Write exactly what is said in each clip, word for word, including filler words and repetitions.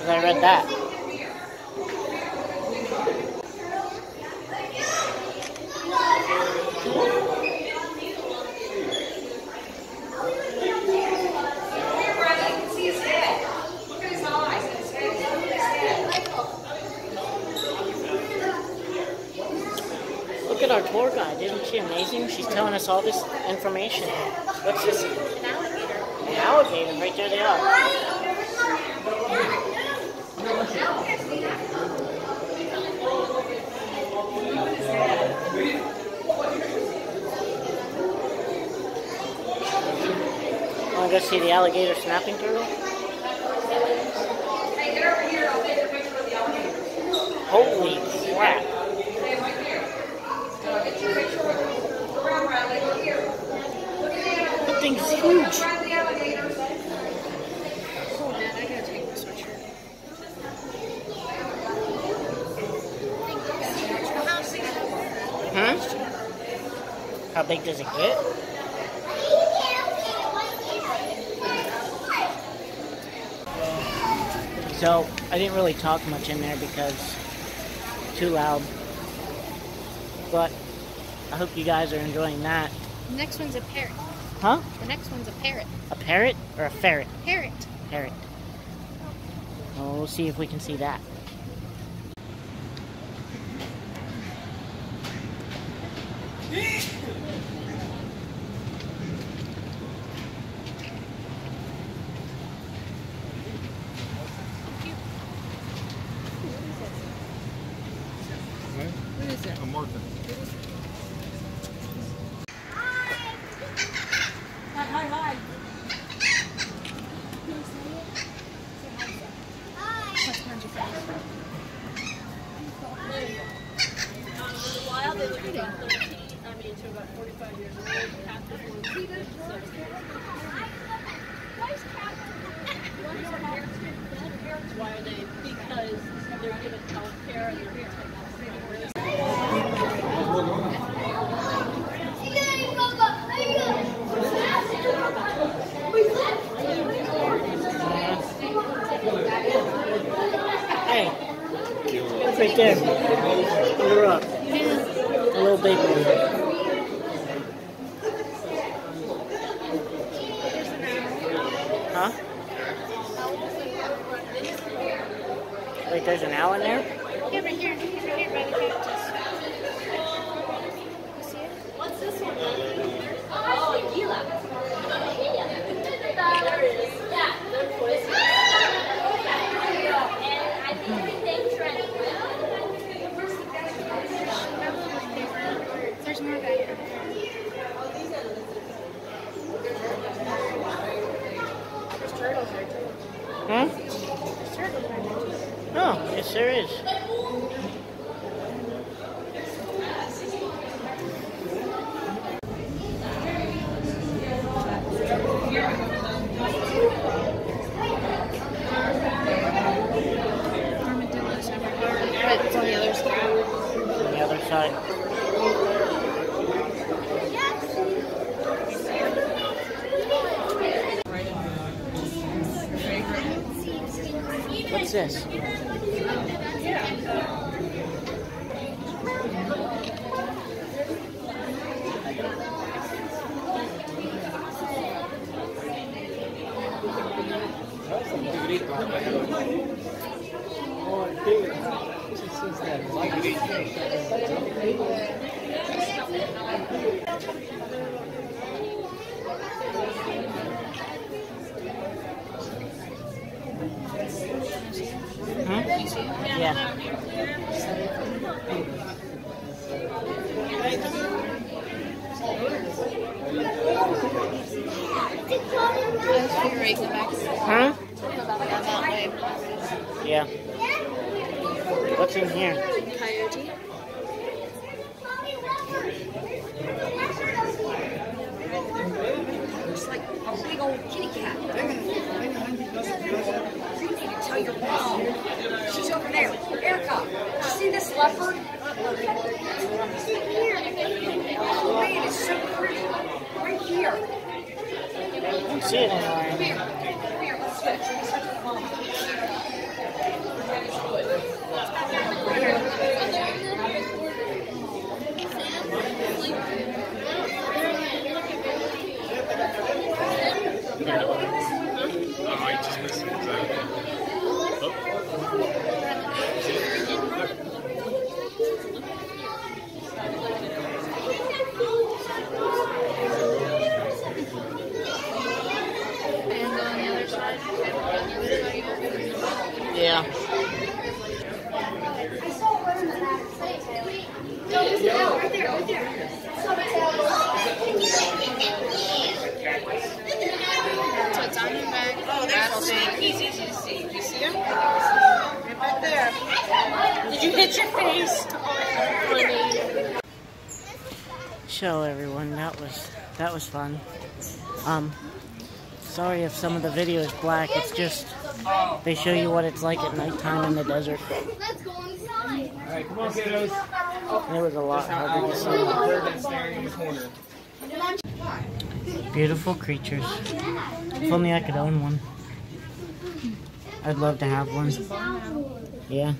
Because I read that. Look at our tour guide. Isn't she amazing? She's telling us all this information. What's this? An alligator. An alligator. Right there they are. Want to go see the alligator snapping turtle? Holy crap. That thing's huge. Hmm? How big does it get? So, I didn't really talk much in there because it's too loud. But I hope you guys are enjoying that. The next one's a parrot. Huh? The next one's a parrot. A parrot or a ferret? Parrot. Parrot. Well, we'll see if we can see that. What is it? A martin. Hi, hi, hi. While they live about thirteen, I mean, to about forty-five years old, half the ones so why are they? Because they're given health care and they're Hey, it's right there. On the rock. A little baby one. Huh? Wait, there's an owl in there? Yeah, right here. Right here by the cactus. You see it? What's this one? Oh, Gila. There it is. Yeah, they're poisonous. And I think everything's ready. There's more back here. There's turtles there too. Huh? There's turtles right there too. Oh, yes there is. Armadillos everywhere. But it's on the other side. On the other side. What's this? Huh? Yeah. Huh? Yeah. What's in here? Coyote. It's like a big old kitty cat. You need to tell your mom. She's over there. Erica, you see this leopard? Here. Oh man, it's so pretty. Right here. I don't see it anywhere. Here. Here, let's switch. Let's switch with mom. back there in the corner. Oh, I just missed it. And go on the other side. On the other side. Yeah. Right there, right there. So it's on your back. Oh, rattlesnake. He's easy to see. You see him? Right back there. Did you hit your face? So everyone, that was that was fun. Um, sorry if some of the video is black. It's just they show you what it's like at nighttime in the desert. Let's go inside. Alright, come on, kiddos. It was a lot harder to see. Bird that's staring in the corner. Beautiful creatures. If only I could own one. I'd love to have one. Yeah.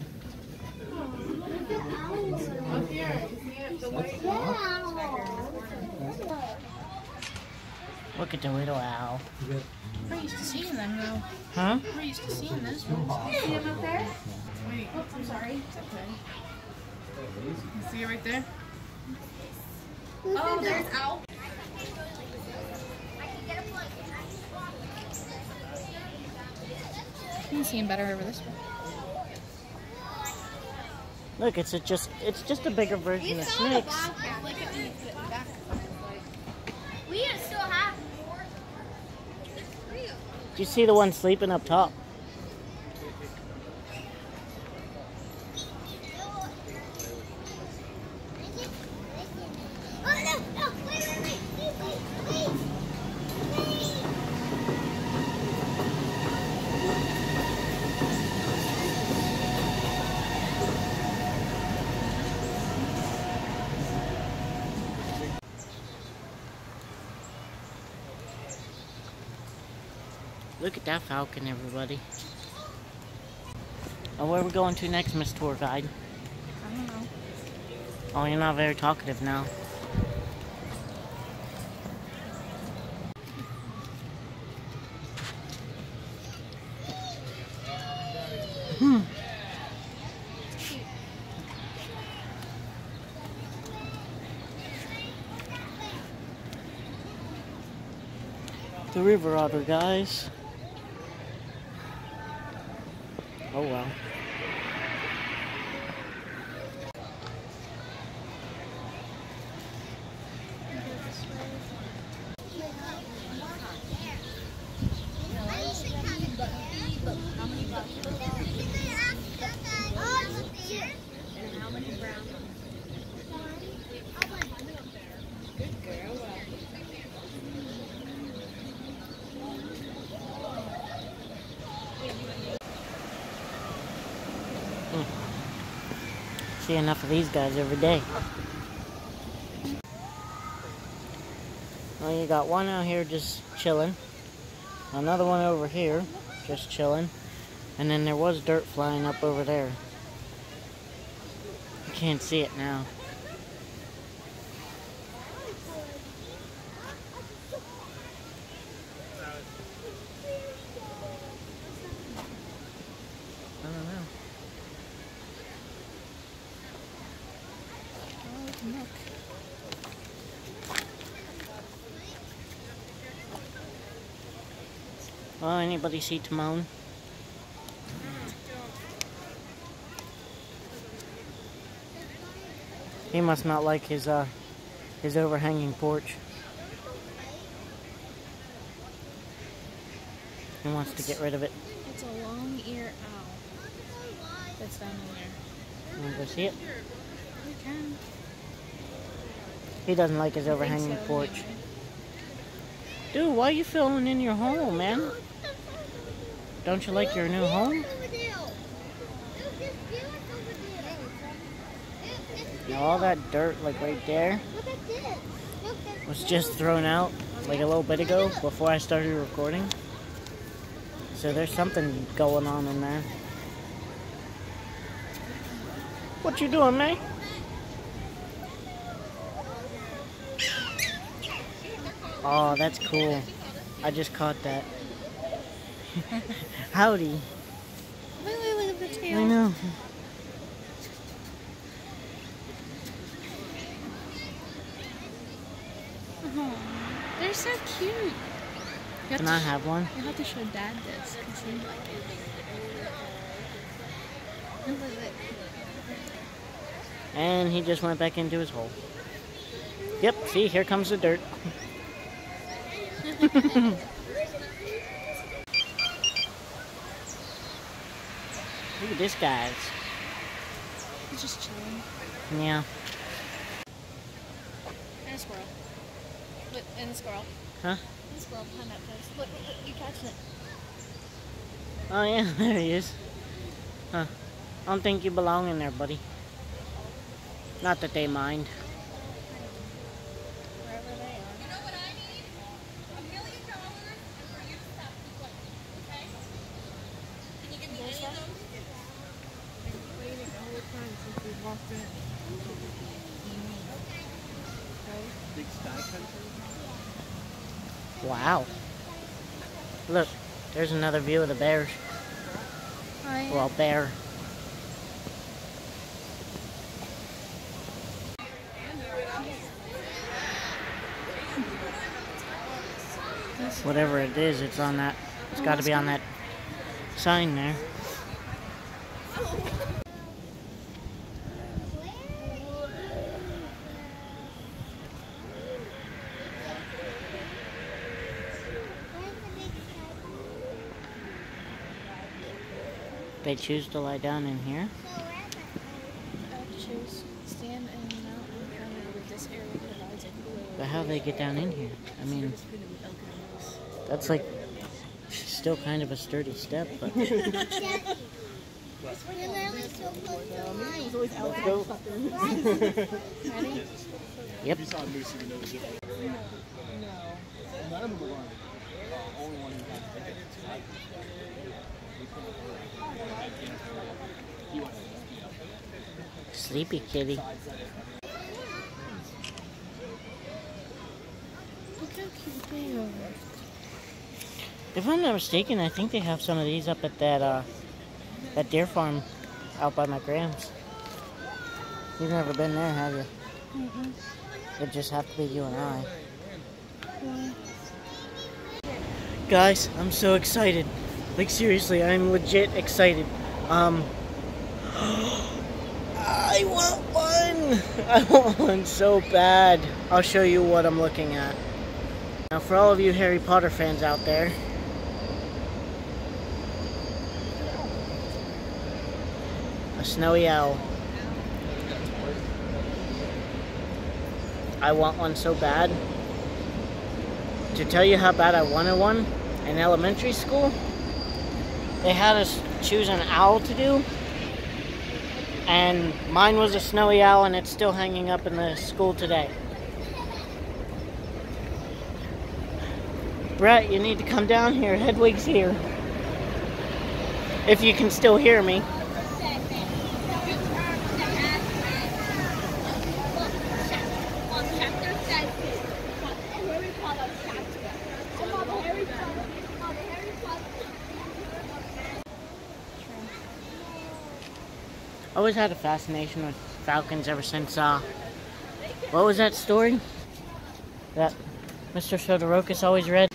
Look at the little owl. We're used to seeing them though. Huh? We're used to seeing this one. You see him up there? Wait, Oh, I'm sorry. it's okay. You see it right there? Oh, there's Owl. You can see him better over this way. Look, it's a just it's just a bigger version of snakes. We still have more. Do you see the one sleeping up top? Oh, no, no, wait, wait, wait, wait, wait, wait. Look at that falcon, everybody. Oh, where are we going to next, Miss Tour Guide? I don't know. Oh, you're not very talkative now. Hmm. The river otter, guys. Oh well. See enough of these guys every day. Well, you got one out here just chilling. Another one over here just chilling. And then there was dirt flying up over there. You can't see it now. I don't know. Oh, we can look. Oh, anybody see Timon? He must not like his uh his overhanging porch. He wants to get rid of it. It's a long ear owl. That's down in there. You want to go see it? We can. He doesn't like his I think overhanging so, porch. anyway. Dude, why are you filming in your home, man? Don't you like your new home? Now, all that dirt, like right there, was just thrown out like a little bit ago before I started recording. So there's something going on in there. What you doing, May? Oh, that's cool. I just caught that. Howdy. Wait, wait, look at the tail. I know. Oh, they're so cute. You have Can to I sh- have one? You have to show Dad this because he'd like it. Look at it. And he just went back into his hole. Yep, see, here comes the dirt. Look at this, guys. He's just chilling. Yeah. And a squirrel. Look, and a squirrel. Huh? And a squirrel behind that post. Look, look, look, you're catching it. Oh, yeah, there he is. Huh. I don't think you belong in there, buddy. Not that they mind. Wherever they are. You know what I need? A million dollars and for you to stop the plane, okay? Can you give me any of those? Big sky country. Wow. Look, there's another view of the bears. Hi. Well, bear. Whatever it is, it's on that. It's got to be on that sign there. They choose to lie down in here. I have to choose stand in the mountain counter with this area divides it. But how do they get down in here? I mean, that's like still kind of a sturdy step, but We're literally so close to the line. let's go. Ready? Yep. You saw a moose, you would know the difference. None of them were on. Uh, only one who had Sleepy kitty. Look how cute they are. If I'm not mistaken, I think they have some of these up at that uh, that deer farm out by my grams. You've never been there, have you? Mm-mm. It just have to be you and I. Guys, I'm so excited. Like seriously, I'm legit excited. Um, I want one. I want one so bad. I'll show you what I'm looking at. Now, for all of you Harry Potter fans out there, a snowy owl. I want one so bad. To tell you how bad I wanted one, in elementary school, they had us choose an owl to do, and mine was a snowy owl, and it's still hanging up in the school today. Brett, you need to come down here. Hedwig's here. If you can still hear me. I always had a fascination with falcons ever since, uh, what was that story that Mister Sodorakis always read?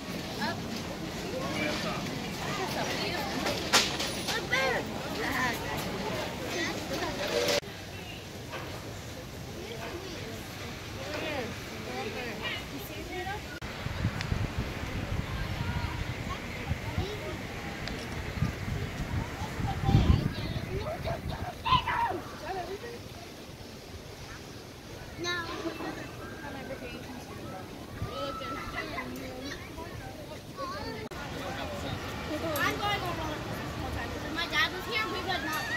I'm going on one. If my dad was here, we would not